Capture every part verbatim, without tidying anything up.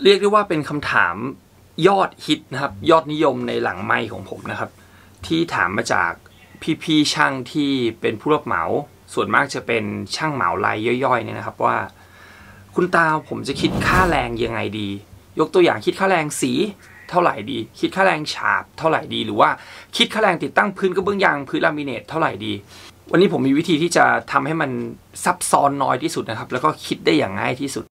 เรียกได้ว่าเป็นคำถามยอดฮิตนะครับยอดนิยมในหลังไมค์ของผมนะครับที่ถามมาจากพี่ๆช่างที่เป็นผู้รับเหมาส่วนมากจะเป็นช่างเหมารายย่อยๆเนี่ยนะครับว่าคุณตาผมจะคิดค่าแรงยังไงดียกตัวอย่างคิดค่าแรงสีเท่าไหร่ดีคิดค่าแรงฉาบเท่าไหร่ดีหรือว่าคิดค่าแรงติดตั้งพื้นกระเบื้องยางพื้นลามิเนตเท่าไหร่ดีวันนี้ผมมีวิธีที่จะทำให้มันซับซ้อนน้อยที่สุดนะครับแล้วก็คิดได้อย่างง่ายที่สุด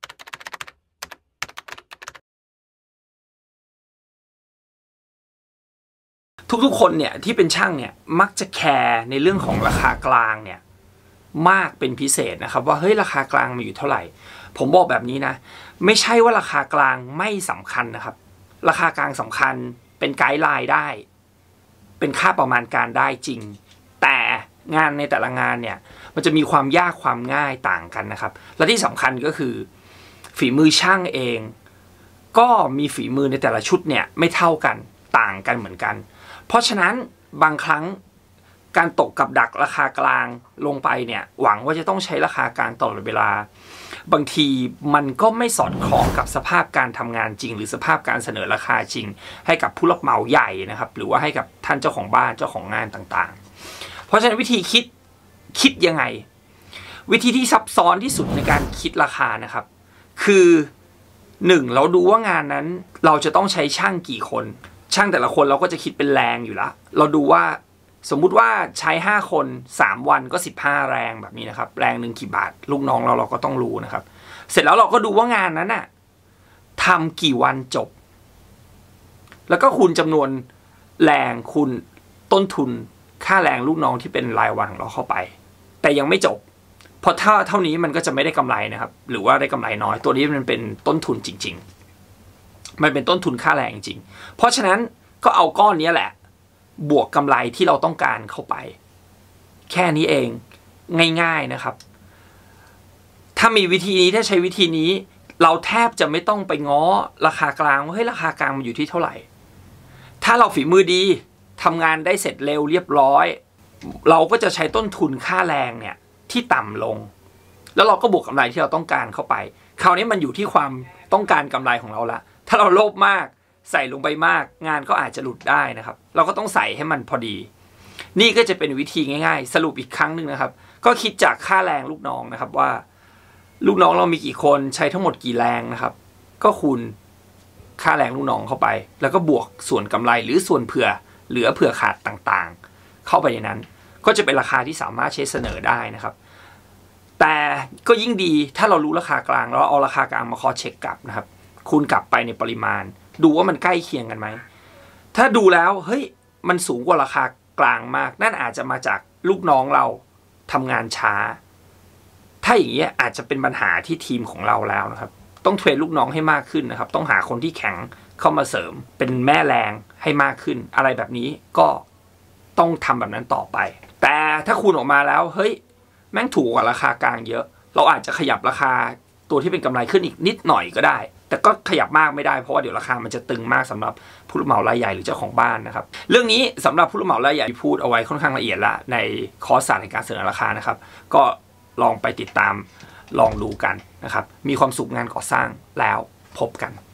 ทุกๆคนเนี่ยที่เป็นช่างเนี่ยมักจะแคร์ในเรื่องของราคากลางเนี่ยมากเป็นพิเศษนะครับว่าเฮ้ยราคากลางมันอยู่เท่าไหร่ผมบอกแบบนี้นะไม่ใช่ว่าราคากลางไม่สำคัญนะครับราคากลางสำคัญเป็นไกด์ไลน์ได้เป็นค่าประมาณการได้จริงแต่งานในแต่ละงานเนี่ยมันจะมีความยากความง่ายต่างกันนะครับและที่สำคัญก็คือฝีมือช่างเองก็มีฝีมือในแต่ละชุดเนี่ยไม่เท่ากันต่างกันเหมือนกันเพราะฉะนั้นบางครั้งการตกกับดักราคากลางลงไปเนี่ยหวังว่าจะต้องใช้ราคากลางตลอดเวลาบางทีมันก็ไม่สอดคล้องกับสภาพการทำงานจริงหรือสภาพการเสนอราคาจริงให้กับผู้รับเหมาใหญ่นะครับหรือว่าให้กับท่านเจ้าของบ้านเจ้าของงานต่างๆเพราะฉะนั้นวิธีคิดคิดยังไงวิธีที่ซับซ้อนที่สุดในการคิดราคานะครับคือหนึ่งเราดูว่างานนั้นเราจะต้องใช้ช่างกี่คนช่างแต่ละคนเราก็จะคิดเป็นแรงอยู่แล้วเราดูว่าสมมุติว่าใช้ห้าคนสามวันก็สิบห้าแรงแบบนี้นะครับแรงหนึ่งกี่บาทลูกน้องเราเราก็ต้องรู้นะครับเสร็จแล้วเราก็ดูว่างานนั้นน่ะทำกี่วันจบแล้วก็คูณจำนวนแรงคูณต้นทุนค่าแรงลูกน้องที่เป็นรายวันของเราเข้าไปแต่ยังไม่จบเพราะถ้าเท่านี้มันก็จะไม่ได้กำไรนะครับหรือว่าได้กำไรน้อยตัวนี้มันเป็นต้นทุนจริงๆมันเป็นต้นทุนค่าแรงจริงเพราะฉะนั้นก็เอาก้อนนี้แหละบวกกำไรที่เราต้องการเข้าไปแค่นี้เองง่ายๆนะครับถ้ามีวิธีนี้ถ้าใช้วิธีนี้เราแทบจะไม่ต้องไปง้อราคากลางว่าเฮ้ยราคากลางมันอยู่ที่เท่าไหร่ถ้าเราฝีมือดีทำงานได้เสร็จเร็วเรียบร้อยเราก็จะใช้ต้นทุนค่าแรงเนี่ยที่ต่ำลงแล้วเราก็บวกกำไรที่เราต้องการเข้าไปคราวนี้มันอยู่ที่ความต้องการกำไรของเราละถ้าเราโลภมากใส่ลงไปมากงานก็อาจจะหลุดได้นะครับเราก็ต้องใส่ให้มันพอดีนี่ก็จะเป็นวิธีง่ายๆสรุปอีกครั้งหนึ่งนะครับก็คิดจากค่าแรงลูกน้องนะครับว่าลูกน้องเรามีกี่คนใช้ทั้งหมดกี่แรงนะครับก็คูณค่าแรงลูกน้องเข้าไปแล้วก็บวกส่วนกำไรหรือส่วนเผื่อเหลือเผื่อขาดต่างๆเข้าไปในนั้นก็จะเป็นราคาที่สามารถใช้เสนอได้นะครับแต่ก็ยิ่งดีถ้าเรารู้ราคากลางแล้วเอาราคากลางมาคอเช็คกลับนะครับคูณกลับไปในปริมาณดูว่ามันใกล้เคียงกันไหมถ้าดูแล้วเฮ้ยมันสูงกว่าราคากลางมากนั่นอาจจะมาจากลูกน้องเราทำงานช้าถ้าอย่างนี้อาจจะเป็นปัญหาที่ทีมของเราแล้วนะครับต้องเทรนลูกน้องให้มากขึ้นนะครับต้องหาคนที่แข็งเข้ามาเสริมเป็นแม่แรงให้มากขึ้นอะไรแบบนี้ก็ต้องทำแบบนั้นต่อไปแต่ถ้าคูณออกมาแล้วเฮ้ยแม่งถูกกว่าราคากลางเยอะเราอาจจะขยับราคาตัวที่เป็นกำไรขึ้นอีกนิดหน่อยก็ได้แต่ก็ขยับมากไม่ได้เพราะว่าเดี๋ยวราคามันจะตึงมากสำหรับผู้รับเหมารายใหญ่หรือเจ้าของบ้านนะครับเรื่องนี้สำหรับผู้รับเหมารายใหญ่พูดเอาไว้ค่อนข้างละเอียดละในคอร์สศาสตร์ในการเสนอราคานะครับก็ลองไปติดตามลองดูกันนะครับมีความสุขงานก่อสร้างแล้วพบกัน